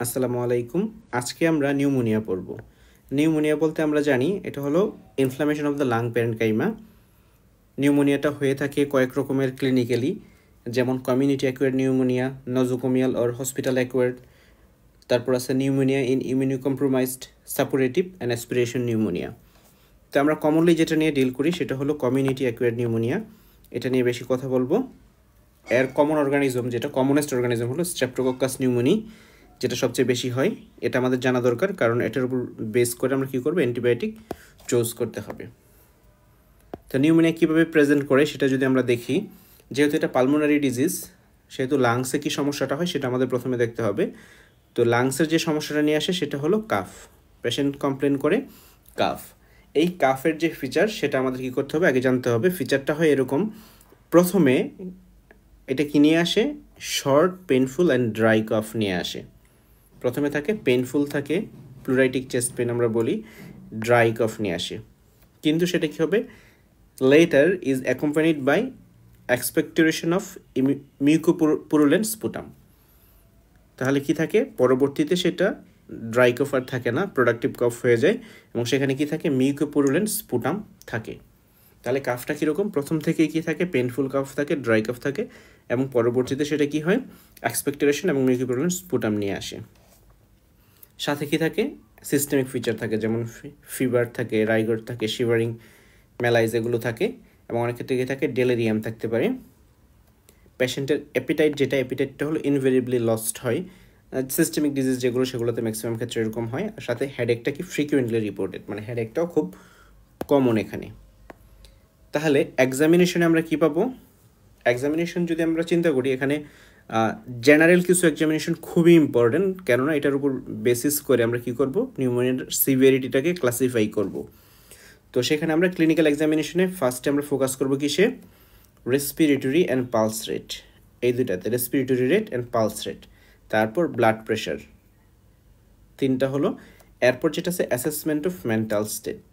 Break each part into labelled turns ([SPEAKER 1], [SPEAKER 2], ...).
[SPEAKER 1] আসসালামু আলাইকুম। আজকে আমরা নিউমোনিয়া পড়ব। নিউমোনিয়া বলতে আমরা জানি এটা হলো inflammation of the lung parenchyma. নিউমোনিয়াটা হয়ে থাকে কয়েক রকমের ক্লিনিক্যালি, যেমন community acquired pneumonia, nosocomial or hospital acquired. তারপর আছে pneumonia in immunocompromised suppurative and aspiration pneumonia. তো আমরা কমনলি যেটা নিয়ে ডিল করি সেটা হলো কমিউনিটি অ্যাকুয়ার্ড নিউমোনিয়া। এটা নিয়ে বেশি কথা বলবো। এর কমন অর্গানিজম, যেটা কমনেস্ট অর্গানিজম হলো স্ট্রেপ্টোকক্কাস নিউমোনি, যেটা সবচেয়ে বেশি হয়। এটা আমাদের জানা দরকার, কারণ এটার উপর বেস করে আমরা কী করবো, অ্যান্টিবায়োটিক চুজ করতে হবে। তো নিউমোনিয়া কীভাবে প্রেজেন্ট করে সেটা যদি আমরা দেখি, যেহেতু এটা পালমোনারি ডিজিজ, সেহেতু লাংসে কী সমস্যাটা হয় সেটা আমাদের প্রথমে দেখতে হবে। তো লাংসের যে সমস্যাটা নিয়ে আসে সেটা হলো কাফ। পেশেন্ট কমপ্লেন করে কাফ। এই কাফের যে ফিচার সেটা আমাদের কী করতে হবে, আগে জানতে হবে। ফিচারটা হয় এরকম, প্রথমে এটা কি নিয়ে আসে, short painful and dry cough নিয়ে আসে। প্রথমে থাকে পেইনফুল, থাকে প্লুরাইটিক চেস্ট পেন আমরা বলি, ড্রাই কাফ নিয়ে আসে। কিন্তু সেটা কী হবে, later is accompanied by expectoration of mucopurulent sputum. তাহলে কি থাকে, পরবর্তীতে সেটা ড্রাই কফ আর থাকে না, প্রোডাক্টিভ কফ হয়ে যায়, এবং সেখানে কি থাকে, মিউকোপুরুলেন্ট স্পুটাম থাকে। তাহলে কাফটা কীরকম, প্রথম থেকেই কী থাকে, পেনফুল কাফ থাকে, ড্রাই কাফ থাকে, এবং পরবর্তীতে সেটা কি হয়, এক্সপেক্টোরেশন এবং মিউকোপুরুলেন্ট স্পুটাম নিয়ে আসে। সাথে কি থাকে, সিস্টেমিক ফিচার থাকে, যেমন ফিভার থাকে, রাইগর থাকে, শিভারিং, ম্যালাইজ এগুলো থাকে, এবং অনেক ক্ষেত্রে কি থাকে, ডেলেরিয়াম থাকতে পারে। পেশেন্টের অ্যাপিটাইট, যেটা অ্যাপিটাইটটা হলো ইনভেরিয়েবলি লস্ট হয়। সিস্টেমিক ডিজিজ যেগুলো সেগুলোতে ম্যাক্সিমাম ক্ষেত্রে এরকম হয়। আর সাথে হেডেকটা কি ফ্রিকুয়েন্টলি রিপোর্টেড, মানে হেডেকটাও খুব কমন এখানে। তাহলে এক্সামিনেশনে আমরা কি পাবো, এক্সামিনেশন যদি আমরা চিন্তা করি, এখানে জেনারেল কিছু এক্সামিনেশন খুবই ইম্পর্টেন্ট, কেননা এটার উপর বেসিস করে আমরা কি করব, নিউমোনিয়ার সিভিয়ারিটিটাকে ক্লাসিফাই করব। তো সেখানে আমরা ক্লিনিক্যাল এক্সামিনেশনে ফার্স্টে আমরা ফোকাস করব কিসে, রেসপিরেটরি অ্যান্ড পালস রেট, এই দুটাতে, respiratory rate and pulse rate. তারপর ব্লাড প্রেশার, তিনটা হলো। এরপর যেটা আছে অ্যাসেসমেন্ট অফ মেন্টাল স্টেট।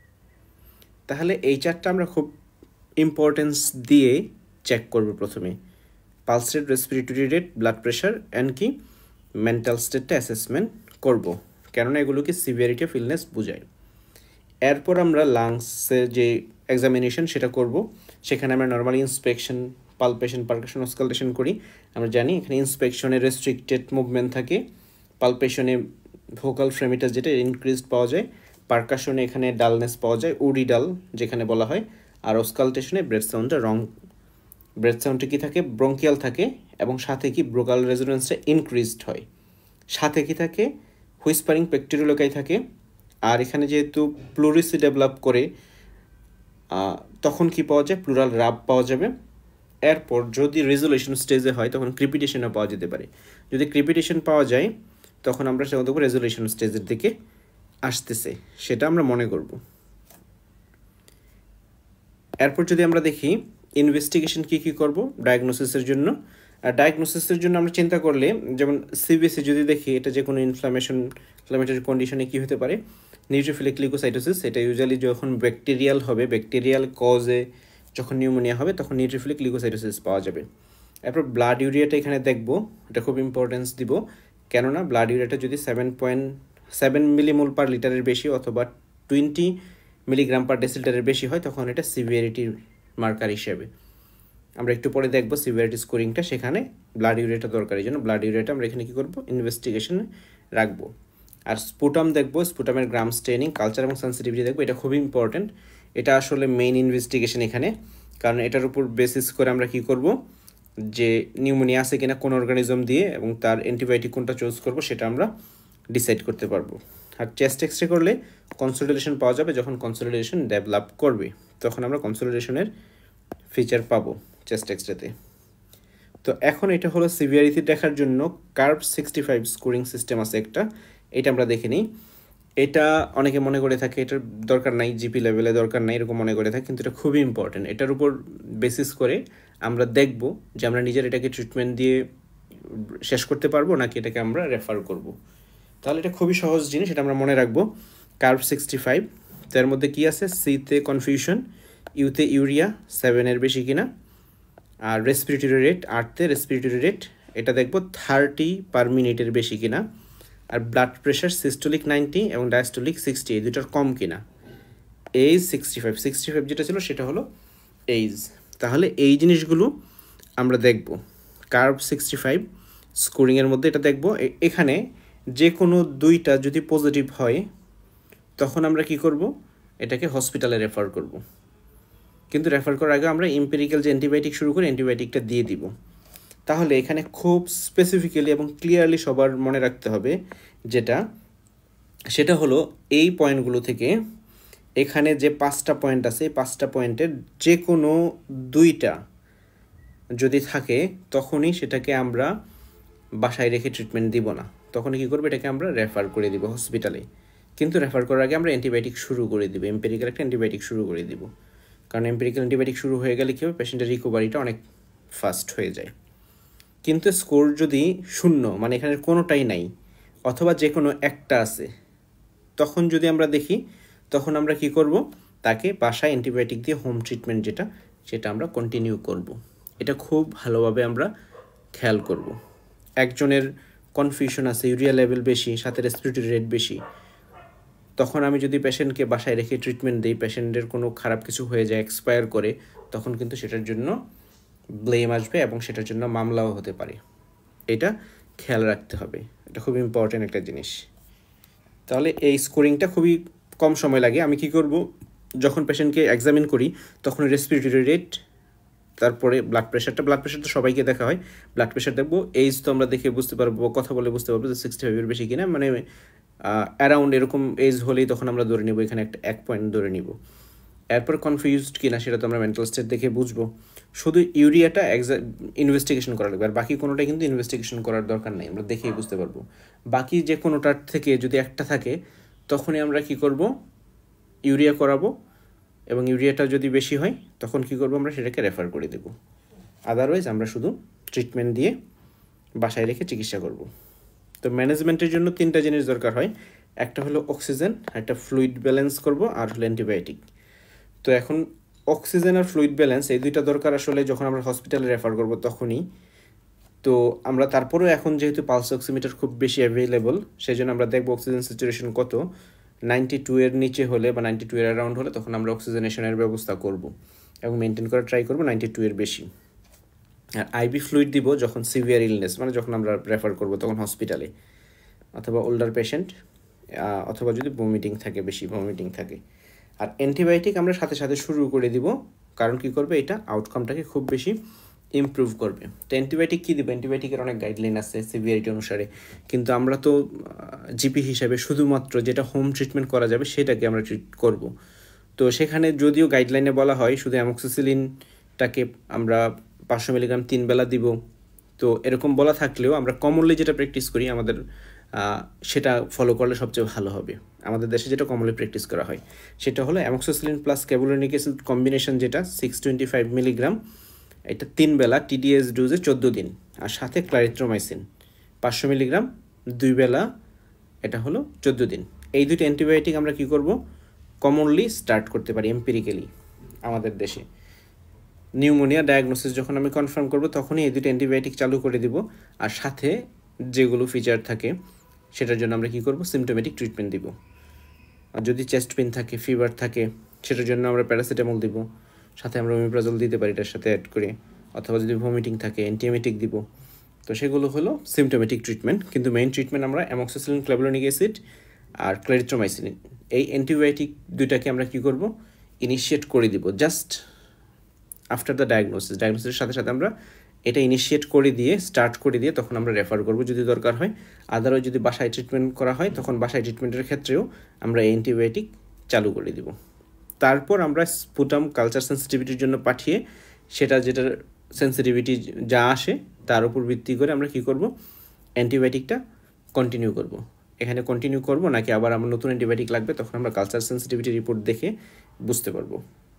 [SPEAKER 1] তাহলে এই চারটা আমরা খুব ইম্পর্টেন্স দিয়ে চেক করব। প্রথমে pulse rate, respiratory rate, blood pressure and কি মেন্টাল স্টেটটা অ্যাসেসমেন্ট করব, কেননা এগুলোকে সিভিয়ারিটি অফ ইলনেস বোঝায়। এরপর আমরা লাংসের যে এক্সামিনেশন সেটা করব। সেখানে আমরা normally inspection, palpation, percussion, auscultation করি। আমরা জানি এখানে ইন্সপেকশনে রেস্ট্রিক্টেড মুভমেন্ট থাকে, পালপেশনে ভোকাল ফ্রেমিটাস যেটা ইনক্রিজড পাওয়া যায়, পারকাশনে এখানে ডালনেস পাওয়া যায়, উডি ডাল যেখানে বলা হয়, আর অস্কালটেশনে ব্রেথ সাউন্ডটা ব্রেথ সাউন্ডটা কী থাকে, ব্রঙ্কিয়াল থাকে, এবং সাথে কি ব্রোকাল রেজোনেন্সটা ইনক্রিজড হয়। সাথে কি থাকে, হুইসপারিং পেক্টোরিলোকাই থাকে। আর এখানে যেহেতু প্লুরিসি ডেভেলপ করে, তখন কি পাওয়া যায়, প্লুরাল রাব পাওয়া যাবে। এরপর যদি রেজুলেশন স্টেজে হয় তখন ক্রিপিটেশনও পাওয়া যেতে পারে। যদি ক্রিপিটেশন পাওয়া যায় তখন আমরা সেটা দেখব রেজুলেশন স্টেজের দিকে আসতেছে, সেটা আমরা মনে করব। এরপর যদি আমরা দেখি ইনভেস্টিগেশন কী করব ডায়াগনোসিসের জন্য। আর ডায়াগনোসিসের জন্য আমরা চিন্তা করলে, যেমন সিবিএসি যদি দেখি, এটা যে কোনো ইনফ্লামেটরি কন্ডিশনে কী হতে পারে, নিউট্রোফিলিক লিউকোসাইটোসিস। এটা ইউজুয়ালি যখন ব্যাকটেরিয়াল হবে, ব্যাকটেরিয়াল কজে যখন নিউমোনিয়া হবে তখন নিউট্রোফিলিক লিউকোসাইটোসিস পাওয়া যাবে। এরপর ব্লাড ইউরিয়াটা এখানে দেখব, এটা খুব ইম্পর্টেন্স দিব, কেননা ব্লাড ইউরিয়াটা যদি 7.7 মিলিমোল পার লিটারের বেশি অথবা 20 মিলিগ্রাম পার ডেসিলিটারের বেশি হয় তখন এটা সিভিয়ারিটির মার্কার হিসেবে। আমরা একটু পরে দেখব সিভিয়ারিটি স্কোরিংটা, সেখানে ব্লাড ইউরিয়াটা দরকার, এই জন্য ব্লাড ইউরিয়াটা আমরা এখানে কী করবো, ইনভেস্টিগেশনে রাখবো। আর স্পুটাম দেখবো, স্পুটামের গ্রাম স্টেনিং, কালচার এবং সেন্সিটিভিটি দেখবো, এটা খুবই ইম্পর্টেন্ট। এটা আসলে মেইন ইনভেস্টিগেশন এখানে, কারণ এটার উপর বেসিস করে আমরা কী করব, যে নিউমোনিয়া আছে কিনা কোন অর্গানিজম দিয়ে, এবং তার অ্যান্টিবায়োটিক কোনটা চুজ করব সেটা আমরা ডিসাইড করতে পারবো। আর চেস্ট এক্সরে করলে কনসলিডেশন পাওয়া যাবে, যখন কনসলিডেশন ডেভেলপ করবে তখন আমরা কনসলিডেশনের ফিচার পাবো চেস্ট এক্সরেতে। তো এখন এটা হলো সিভিয়ারিটি দেখার জন্য কার্ভ 65 স্কোরিং সিস্টেম আছে একটা, এটা আমরা দেখে নিই। এটা অনেকে মনে করে থাকে এটার দরকার নাই, জিপি লেভেলে দরকার নাই এরকম মনে করে থাকে, কিন্তু এটা খুবই ইম্পর্টেন্ট। এটার উপর বেসিস করে আমরা দেখব যে আমরা নিজের এটাকে ট্রিটমেন্ট দিয়ে শেষ করতে পারবো নাকি এটাকে আমরা রেফার করব। তাহলে এটা খুবই সহজ জিনিস, এটা আমরা মনে রাখবো। কার্ভ 65, তার মধ্যে কি আছে, সিতে কনফিউশন, ইউতে ইউরিয়া 7-এর বেশি কিনা, আর রেসপিরেটরি রেট 8তে রেসপিরেটরি রেট এটা দেখব 30 পার মিনিটের বেশি কিনা, আর ব্লাড প্রেশার সিস্টোলিক 90 এবং ডায়াস্টোলিক 60, এই দুটার কম কিনা। এইজ 65 যেটা ছিল সেটা হলো এইজ। তাহলে এই জিনিসগুলো আমরা দেখব। কার্ভ 65 স্কোরিংয়ের মধ্যে এটা দেখব। এখানে যে কোনো দুইটা যদি পজিটিভ হয় তখন আমরা কি করব, এটাকে হসপিটালে রেফার করব। কিন্তু রেফার করার আগে আমরা এম্পিরিক্যাল যে অ্যান্টিবায়োটিক শুরু করে অ্যান্টিবায়োটিকটা দিয়ে দিব। তাহলে এখানে খুব স্পেসিফিক্যালি এবং ক্লিয়ারলি সবার মনে রাখতে হবে সেটা হলো এই পয়েন্টগুলো থেকে এখানে যে 5টা পয়েন্ট আছে, এই 5টা পয়েন্টের যে কোনো দুইটা যদি থাকে তখনই সেটাকে আমরা বাসায় রেখে ট্রিটমেন্ট দিব না, তখন কি করবো, এটাকে আমরা রেফার করে দিব হসপিটালে। কিন্তু রেফার করার আগে আমরা অ্যান্টিবায়োটিক শুরু করে দিব, এম্পিরিক্যাল একটা অ্যান্টিবায়োটিক শুরু করে দিব। কারণ এম্পিরিক্যাল অ্যান্টিবায়োটিক শুরু হয়ে গেলে কী হবে, পেশেন্টের রিকভারিটা অনেক ফাস্ট হয়ে যায়। কিন্তু স্কোর যদি 0 মানে এখানে কোনোটাই নাই অথবা যে কোনো একটা আছে, তখন যদি আমরা দেখি তখন আমরা কি করব, তাকে বাসায় অ্যান্টিবায়োটিক দিয়ে হোম ট্রিটমেন্ট সেটা আমরা কন্টিনিউ করব। এটা খুব ভালোভাবে আমরা খেয়াল করব। একজনের কনফিউশন আছে, ইউরিয়া লেভেল বেশি, সাথে রেসপিরেটরি রেট বেশি, তখন আমি যদি পেশেন্টকে বাসায় রেখে ট্রিটমেন্ট দিই, পেশেন্টের কোনো খারাপ কিছু হয়ে যায়, এক্সপায়ার করে, তখন কিন্তু সেটার জন্য ব্লেম আসবে এবং সেটার জন্য মামলাও হতে পারে। এটা খেয়াল রাখতে হবে, এটা খুব ইম্পর্ট্যান্ট একটা জিনিস। তাহলে এই স্কোরিংটা খুবই কম সময় লাগে। আমি কি করব, যখন পেশেন্টকে এক্সামিন করি তখন রেসপিরেটরি রেট, তারপরে ব্লাড প্রেশারটা সবাইকে দেখা হয়, ব্লাড প্রেশার দেখবো, এইজ তো আমরা দেখে বুঝতে পারবো, কথা বলে বুঝতে পারবো যে 65 বেশি কিনা, মানে অ্যারাউন্ড এরকম এজ হলেই তখন আমরা ধরে নিব, এখানে এক পয়েন্ট ধরে নিব। এরপর কনফিউজড কিনা সেটা তো আমরা মেন্টাল স্টেট দেখে বুঝবো। শুধু ইউরিয়াটা ইনভেস্টিগেশন করা লাগবে, আর বাকি কোনোটাই কিন্তু ইনভেস্টিগেশন করার দরকার নেই, আমরা দেখেই বুঝতে পারবো। বাকি যে কোনোটার থেকে যদি একটা থাকে তখনই আমরা কি করব, ইউরিয়া করাবো, এবং ইউরিয়াটা যদি বেশি হয় তখন কি করব, আমরা সেটাকে রেফার করে দেব। আদারওয়াইজ আমরা শুধু ট্রিটমেন্ট দিয়ে বাসায় রেখে চিকিৎসা করব। তো ম্যানেজমেন্টের জন্য 3টা জিনিস দরকার হয়, একটা হলো অক্সিজেন, একটা ফ্লুইড ব্যালেন্স করব, আর হলো অ্যান্টিবায়োটিক। তো এখন অক্সিজেন আর ফ্লুইড ব্যালেন্স এই দুইটা দরকার আসলে যখন আমরা হসপিটালে রেফার করব তখনই। তো আমরা তারপরেও এখন যেহেতু পালস অক্সিমিটার খুব বেশি অ্যাভেলেবল, সেই জন্য আমরা দেখব অক্সিজেন স্যাচুরেশন কত। 92 এর নিচে হলে বা 92 এর অ্যারাউন্ড হলে তখন আমরা অক্সিজেনেশনের ব্যবস্থা করব এবং মেনটেন করার ট্রাই করব 92 এর বেশি। আর আইভি ফ্লুইড দিব যখন সিভিয়ার ইলনেস, মানে যখন আমরা রেফার করব তখন হসপিটালে, অথবা ওল্ডার পেশেন্ট, অথবা যদি ভমিটিং থাকে, বেশি ভমিটিং থাকে। আর অ্যান্টিবায়োটিক আমরা সাথে সাথে শুরু করে দিব, কারণ কি করবে, এটা আউটকামটাকে খুব বেশি ইমপ্রুভ করবে। তো অ্যান্টিবায়োটিক কী দিব, অ্যান্টিবায়োটিকের অনেক গাইডলাইন আছে সিভিয়ারিটি অনুসারে, কিন্তু আমরা তো জিপি হিসাবে শুধুমাত্র যেটা হোম ট্রিটমেন্ট করা যাবে সেটাকে আমরা ট্রিট করব। তো সেখানে যদিও গাইডলাইনে বলা হয় শুধু অ্যামক্সিসিলিনটাকে আমরা 500 মিলিগ্রাম 3 বেলা দিব, তো এরকম বলা থাকলেও আমরা কমনলি যেটা প্র্যাকটিস করি আমাদের সেটা ফলো করলে সবচেয়ে ভালো হবে। আমাদের দেশে যেটা কমনলি প্র্যাকটিস করা হয় সেটা হলো amoxicillin plus clavulanic acid combination, যেটা 625 মিলিগ্রাম, এটা 3 বেলা টিডিএস ডোজে 14 দিন, আর সাথে ক্লারিথ্রোমাইসিন 500 মিলিগ্রাম 2 বেলা, এটা হলো 14 দিন। এই দুটো অ্যান্টিবায়োটিক আমরা কি করব, কমনলি স্টার্ট করতে পারি এম্পিরিক্যালি আমাদের দেশে। নিউমোনিয়া ডায়াগনোসিস যখন আমি কনফার্ম করব তখনই এই দুটো অ্যান্টিবায়োটিক চালু করে দিব, আর সাথে যেগুলো ফিচার থাকে সেটার জন্য আমরা কি করব, সিমটোমেটিক ট্রিটমেন্ট দিব। আর যদি চেস্ট পেন থাকে, ফিভার থাকে, সেটার জন্য আমরা প্যারাসিটামল দিব, সাথে আমরা ওমিপ্রাজল দিতে পারি এটার সাথে অ্যাড করে, অথবা যদি ভমিটিং থাকে অ্যান্টিএমেটিক দিব। তো সেগুলো হলো সিমটোমেটিক ট্রিটমেন্ট, কিন্তু মেইন ট্রিটমেন্ট আমরা অ্যামক্সিসিলিন, ক্লাবুলিনিক অ্যাসিড আর ক্লারিথ্রোমাইসিন, এই অ্যান্টিবায়োটিক দুইটাকে আমরা কি করব, ইনিশিয়েট করে দিব জাস্ট আফটার দ্য ডায়াগনোসিসের সাথে সাথে আমরা এটা ইনিশিয়েট করে দিয়ে, স্টার্ট করে দিয়ে তখন আমরা রেফার করব যদি দরকার হয়। আদারওয়াইজ যদি বাসায় ট্রিটমেন্ট করা হয় তখন বাসায় ট্রিটমেন্টের ক্ষেত্রেও আমরা অ্যান্টিবায়োটিক চালু করে দিব। তারপর আমরা স্পুটাম কালচার সেন্সিটিভিটির জন্য পাঠিয়ে যেটার সেন্সিটিভিটি যা আসে তার উপর ভিত্তি করে আমরা কি করব, অ্যান্টিবায়োটিকটা কন্টিনিউ করব। এখানে কন্টিনিউ করব নাকি আবার আমার নতুন অ্যান্টিবায়োটিক লাগবে, তখন আমরা কালচার সেন্সিটিভিটি রিপোর্ট দেখে বুঝতে পারবো।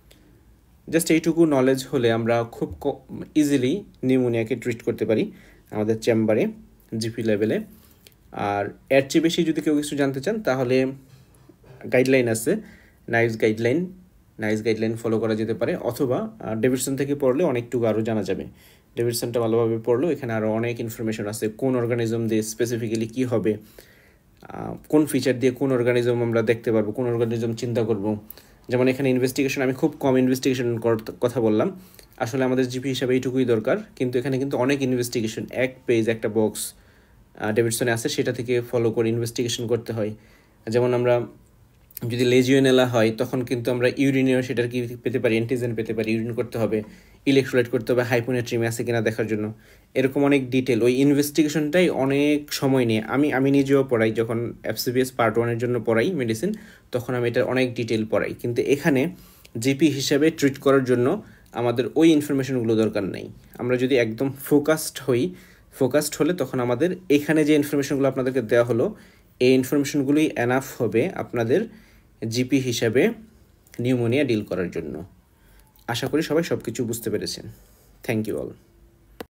[SPEAKER 1] জাস্ট এইটুকু নলেজ হলে আমরা খুব ইজিলি নিউমোনিয়াকে ট্রিট করতে পারি আমাদের চেম্বারে, জিপি লেভেলে। আর এর চেয়ে বেশি যদি কেউ কিছু জানতে চান তাহলে গাইডলাইন আছে, নাইস গাইডলাইন ফলো করা যেতে পারে, অথবা ডেভিডসন থেকে পড়লে অনেকটুকু আরও জানা যাবে। ডেভিডসনটা ভালোভাবে পড়লেও এখানে আরও অনেক ইনফরমেশন আছে, কোন অর্গানিজম দিয়ে স্পেসিফিক্যালি কী হবে, কোন ফিচার দিয়ে কোন অর্গানিজম আমরা দেখতে পারবো, কোন অর্গানিজম চিন্তা করব। যেমন এখানে ইনভেস্টিগেশন, আমি খুব কম ইনভেস্টিগেশন কথা বললাম, আসলে আমাদের জিপি হিসাবে এইটুকুই দরকার, কিন্তু এখানে কিন্তু অনেক ইনভেস্টিগেশন, এক পেজ একটা বক্স ডেভিডসনে আছে, সেটা থেকে ফলো করে ইনভেস্টিগেশন করতে হয়। যেমন আমরা যদি লেজিওনেলা হয় তখন কিন্তু আমরা ইউরিনেও সেটার কি পেতে পারি, অ্যান্টিজেন পেতে পারি, ইউরিন করতে হবে, ইলেকট্রোলাইট করতে হবে, হাইপোনেট্রিমি আছে কিনা দেখার জন্য, এরকম অনেক ডিটেল। ওই ইনভেস্টিগেশনটাই অনেক সময় নিয়ে আমি নিজেও পড়াই, যখন এফসিবিএস পার্ট 1-এর জন্য পড়াই মেডিসিন, তখন আমি এটার অনেক ডিটেল পড়াই। কিন্তু এখানে জিপি হিসাবে ট্রিট করার জন্য আমাদের ওই ইনফরমেশনগুলো দরকার নেই। আমরা যদি একদম ফোকাসড হলে তখন আমাদের এখানে যে ইনফরমেশনগুলো আপনাদেরকে দেওয়া হলো, এই ইনফরমেশনগুলোই এনাফ হবে আপনাদের জিপি হিসাবে নিউমোনিয়া ডিল করার জন্য। আশা করি সবাই সব কিছু বুঝতে পেরেছেন। Thank you all.